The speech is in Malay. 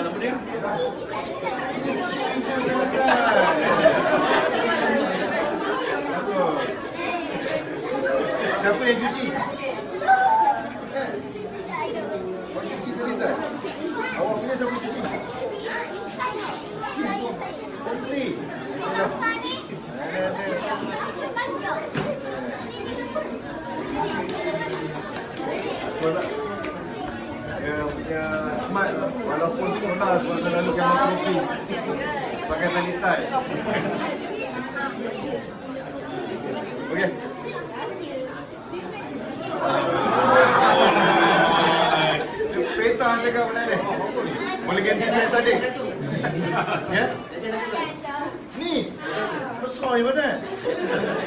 Nama dia? Siapa yang cuci? Awak punya siapa cuci? Sendiri. Dia punya smart lah. Walaupun sekolah sebab selalu kena kopi pakai tali tie. Okey. Peta cakap mana ni? Boleh ganti saya sadik? Ya? Ni? Besar yang mana?